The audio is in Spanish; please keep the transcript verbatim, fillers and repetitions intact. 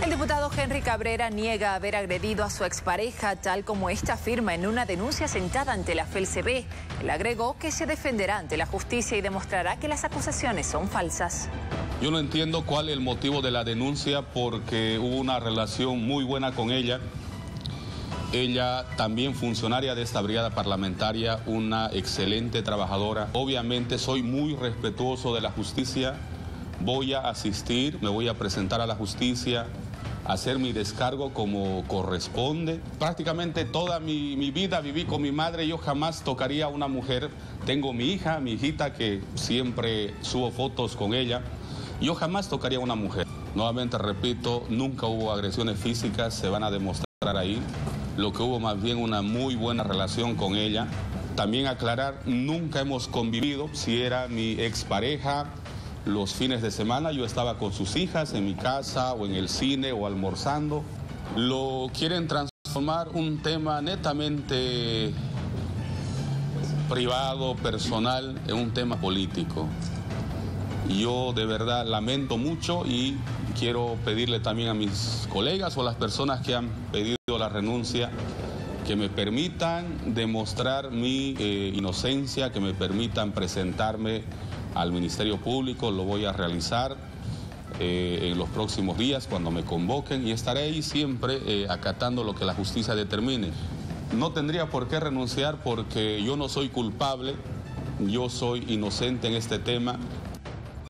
El diputado Henry Cabrera niega haber agredido a su expareja, tal como esta afirma en una denuncia sentada ante la F E L C B. Él agregó que se defenderá ante la justicia y demostrará que las acusaciones son falsas. Yo no entiendo cuál es el motivo de la denuncia, porque hubo una relación muy buena con ella. Ella también funcionaria de esta brigada parlamentaria, una excelente trabajadora. Obviamente soy muy respetuoso de la justicia. Voy a asistir, me voy a presentar a la justicia, hacer mi descargo como corresponde. Prácticamente toda mi, mi vida viví con mi madre. Yo jamás tocaría a una mujer. Tengo mi hija, mi hijita, que siempre subo fotos con ella. Yo jamás tocaría a una mujer. Nuevamente repito, nunca hubo agresiones físicas, se van a demostrar ahí. Lo que hubo más bien una muy buena relación con ella. También aclarar, nunca hemos convivido. Si era mi expareja, los fines de semana yo estaba con sus hijas en mi casa o en el cine o almorzando. Lo quieren transformar un tema netamente privado, personal, en un tema político. Yo de verdad lamento mucho y quiero pedirle también a mis colegas o a las personas que han pedido la renuncia que me permitan demostrar mi eh, inocencia, que me permitan presentarme al Ministerio Público. Lo voy a realizar eh, en los próximos días cuando me convoquen y estaré ahí siempre eh, acatando lo que la justicia determine. No tendría por qué renunciar porque yo no soy culpable, yo soy inocente en este tema.